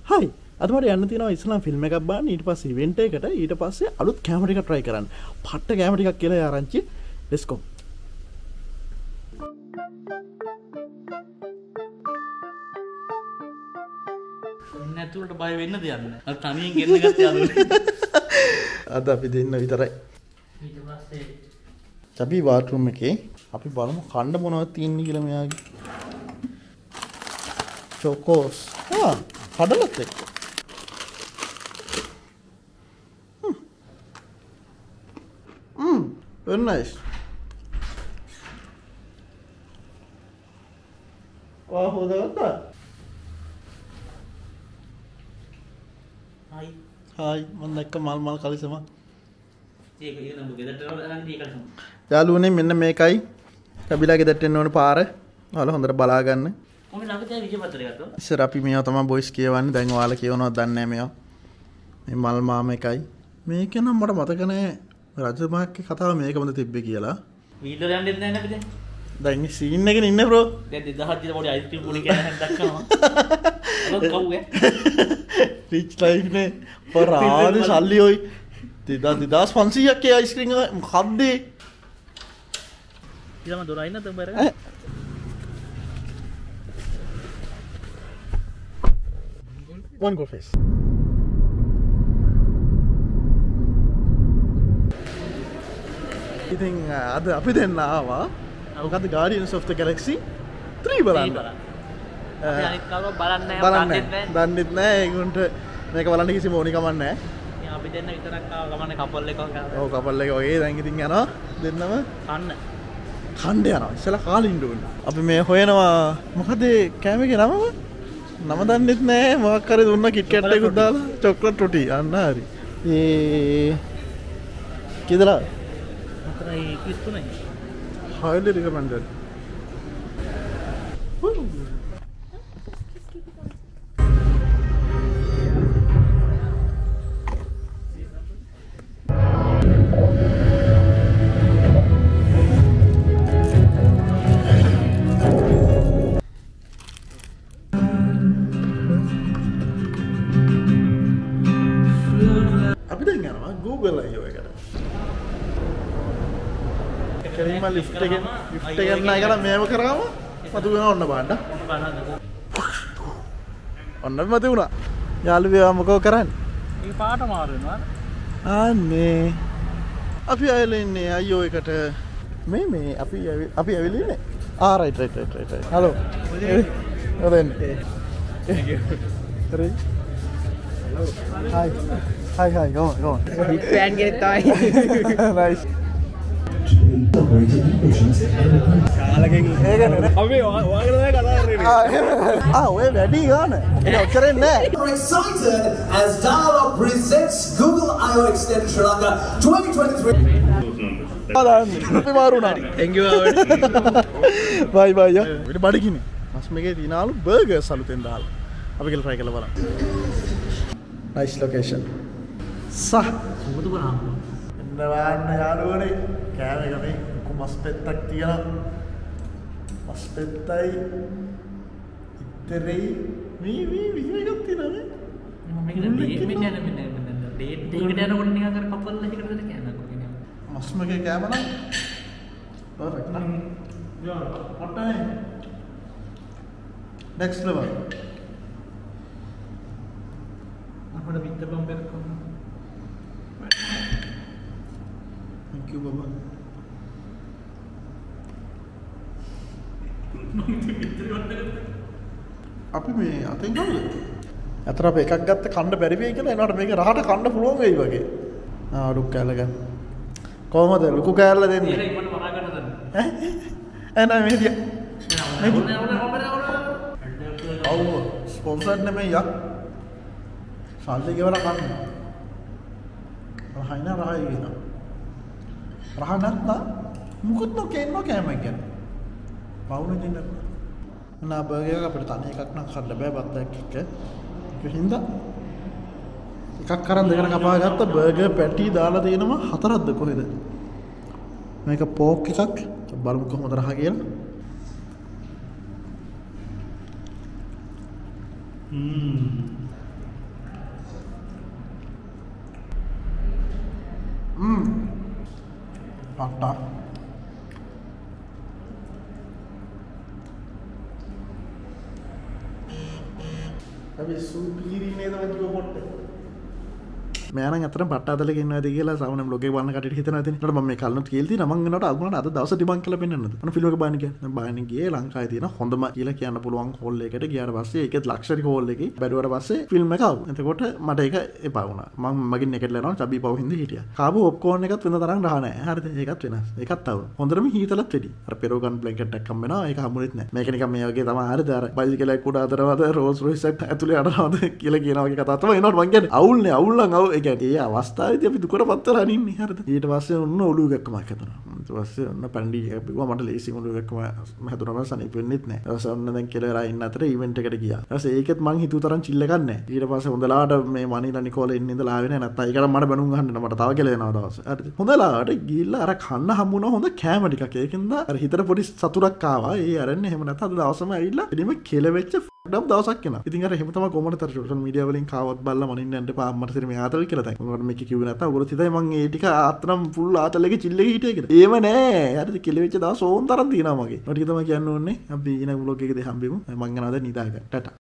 Hi. අද මට යන්න තියෙනවා ඉස්ලාම් ෆිල්ම් එකක් බලන්න ඊට පස්සේ ඉවෙන්ට් එකකට ඊට පස්සේ අලුත් කැමරා එකක් try කරන්න. පට්ට කැමරා එකක් කියලා ආරංචි. Let's go. නැතුලට බය වෙන්න දෙයක් නැහැ. අර තනියෙන් ගෙන්න ගත්තේ අලුත්. අද අපි දෙන්න විතරයි. ඊට පස්සේ අපි bathroom එකේ අපි බලමු කන්න මොනවද තියෙන්නේ කියලා මෙයාගේ. chocos. කඩලත් එක්ක. Very nice. Wah, udah apa? Hai. Hai, mana mal kali sama. ඒක ඉතින් ඔබ ගෙදරට යන්න ඒකට සම. යාළුවනේ මෙන්න මේකයි. කබිලා ගෙදරට එන්න ඕන පාර. ඔයාලා හොඳට බලා ගන්න. ඔන්න ළඟදී විජයපත්‍රය ගත්තා. ඉස්සර අපි මේවා තමයි බොයිස් කියවන්නේ. දැන් ඔයාලා කියවනවද දන්නේ නැහැ මේවා. මේ මල් මාම එකයි. මේක නම් මට මතක නැහැ. රජතුමාගේ කතාව මේකමද තිබ්බේ කියලා. වීඩියෝ යන්නෙත් නැහැ නේද අපිට? දැන් මේ සීන් එකේ ඉන්නේ බ්‍රෝ. දැන් 2000 දී පොඩි අයිස්ක්‍රීම් පොඩි කෑම දැක්කම. අර කවුවේ? රිච් ලයිෆ් නේ. පරාද සල්ලි ඔයි. 2500ක් ඒ අයිස්ක්‍රීම් එක මොකද්ද? ඊළම දොරයි නැත උඹ අරගෙන. One goal face. ඉතින් අද අපි දෙන්න ආවා මොකද්ද Guardians of the Galaxy 3 බලන්න. අපි අනිත් කවුරුත් බලන්නේ නැහැ. දන්නෙත් නැහැ. ඒගොල්ලන්ට මේක බලන්න කිසිම ඕනි කමක් නැහැ. ඉතින් අපි දෙන්න විතරක් ආව ගමන්නේ කපල් එකක් කරා. ඔව් කපල් එක වගේ දැන් ඉතින් යනවා දෙන්නම කන්න. කණ්ඩ යනවා. ඉස්සලා කාලින්න ඕන. අපි මේ හොයනවා මොකද කෑම එකේ නම? නම දන්නෙත් නැහැ. මොකක් හරි දුන්නා කිට් කැට් එකකුත් දාලා චොක්ලට් රොටි. අන්න හරි. කීදලා? අතරයි 33යි. Highly recommended. අපි දැන් යනවා Google අයියෝ එකට. කෙලින්ම ලිෆ්ට් එක නෑ කියලා මේව කරාම මතු වෙනවා ඔන්න බලන්න. ඔන්න මතු වුණා. යාළුවා මොකෝ කරන්නේ? මේ පාට මාරු වෙනවා. අනේ. අපි ආයෙලා ඉන්නේ අයියෝ එකට. මේ අපි ඇවිල්ලා ඉන්නේ. රයිට්. හලෝ. ඔතෙන්. Thank you. Ready? Hello. Hi. Go on. Big fan කෙනෙක් තමයි. Nice. ඔය වැඩි ගාන ඔච්චරෙන් නෑ. We're excited as Dialog presents Google I/O Extended Sri Lanka 2023. අපි මාරුණා. Thank you. බයි බයි. ඊට බඩගිනි. මස්මගේ තියනාලු බර්ගර්ස් අලුතෙන් දාලා. අපි කියලා try කරලා බලන්න. Nice location. සුබුදු කරාම. එන්න යාළුවනේ. කෑම එක මේ මස් පෙත්තක් තියනවා. මස් පෙත්තයි ඉතරේ මේ එකක් තියෙනවා නේ. මේක මෙන්න ඩේට් එකකට යනකොට නිකන් අර කපල් එකකට දෙන්න කෑමක් වගේ. මස්මගේ කෑම නම් perfect නා. යා ඔට්ටනේ. Next level. අපිට පිට බම්බර් කරනවා. Thank you baba. අපි මේ අතෙන් ගන්නද? අතර අපි එකක් ගත්ත කන්න බැරි වෙයි කියලා එනකොට මේක රහට කන්න පුළුවන් වෙයි වගේ. ඩුක් කෑල්ල ගන්න. කොහමද ලුකු කෑල්ල දෙන්නේ? ඒක ඉක්මනට වරා ගන්න දන්න. නෑ මේ දිය. ඔව් ස්පොන්සර්ඩ් නෙමෙයි යා. සල්ලි ගෙවලා කන්න. රහයින රහයි කියන. රහ නැත්නම් මුකුත් නොකේන්න කෑමක් ගැන. පවුන දෙන්න. නා බර්ගර් එක අපිට තනි එකක් නම් කන්න බෑ බත් එක්ක. ඒක හින්දා එකක් කරන් දෙකකට කපා ගත්ත බර්ගර් පැටි දාලා තියෙනවා 4ක්ද කොහෙද? මේක පෝක් එකක්. බලමු කොහොමද රහ කියලා. පට්ටා අපි සුපිරි නේද වගේ පොට්ට මෑනම් අතර පට්ටාදලක ඉන්නවාද කියලා සවන බ්ලොග් එක බලන කටට හිතනවා ඉතින්. ඒකට මම මේ කල්නොත් කියලා තියෙන මම එනකොට අගුණට අද දවස් ඩිබංක් කරලා පෙන්නන්නද. මොන ෆිල්ම් එක බලන්න කියන්නේ. බලන්න ගියේ ලංකාවේ තියෙන හොඳම කියලා කියන්න පුළුවන් හෝල් එකකට ගියාට පස්සේ ඒකෙත් ලක්ෂරි හෝල් එකේ බැලුවට පස්සේ ෆිල්ම් එක ආවා. එතකොට මට ඒක එපා වුණා. මම මගින් එකට ලනවා චබි පව හින්දා හිටියා. කාපු ඔප්කෝන් එකත් වෙන තරම් රහ නැහැ. හරිද? ඒකත් වෙනස්. ඒකත් ආවා. හොඳටම හීතලත් වෙඩි. අර පෙරෝගන් බ්ලැන්කට් එකක් හම් වෙනවා. ඒක හම්බුනේත් නැහැ. මේක නිකන් මේ වගේ තමයි හරිද? අර බයිසිකලයක් උඩ අතරවද රෝල්ස් රොයිස් එකක් ඇතුලේ අරනවද කියලා කියන වගේ කතාවක් තමයි එනකොට මං කියන්නේ. අවුල්නේ අවුල් නම් අවුල්. ඒ කියන්නේ ඒ අවස්ථාවේදී අපි දුකට පත්වලා අනින්නේ හරිද? ඊට පස්සේ ඔන්න ඔළුව ගැක්කමක් හැදුනා. ඊට පස්සේ ඔන්න පැන්ඩි එකක් බිව්වා. මට ලේසි ඔළුව ගැක්කම හැදුනා සනීප වෙන්නෙත් නැහැ. ඊට පස්සේ ඔන්න දැන් කියලා වෙලා ඉන්න අතරේ ඉවෙන්ට් එකට ගියා. ඊට පස්සේ ඒකෙත් මං හිතුව තරම් චිල් එකක් නැහැ. ඊට පස්සේ හොඳලාට මේ මනිලා නිකෝල ඉන්න ඉඳලා ආවේ නැහැ. නැත්තම් ඒකට මට බැනුම් අහන්න මට තව කියලා එනවා දවස්. හරිද? හොඳලාට ගිහිල්ලා අර කන්න හම්බුණා හොඳ කෑම ටිකක්. ඒකෙන්ද අර හිතට පොඩි සතුටක් ආවා. ඒ අරන්නේ එහෙම නැත්නම් අද දවසම ඇවිල්ලා එළිම කෙලවෙච්ච ඩම් දවසක් එනවා. ඉතින් අර එහෙම තමයි කොමඩ තර සෝෂල් මීඩියා වලින් කාවත් බල්ලා මනින්න යන්න එපා අම්මට සිර මේ ආතල් කියලා තමයි. මොකද මේක කිව්වේ නැත්තම් ඔයගොල්ලෝ හිතයි මං ඒ ටික ආත්නම් ෆුල් ආතල් එකේ චිල් එකේ හිටියේ කියලා. ඒව නෑ. හරිද? කෙලවෙච්ච දවස් ඕන් තරම් තියෙනවා මගේ. ඔය ටික තමයි කියන්න ඕනේ. අපි ඊන ව්ලොග් එකේදී හම්බෙමු. මං යනවාද නිදාගන්න. ටටා.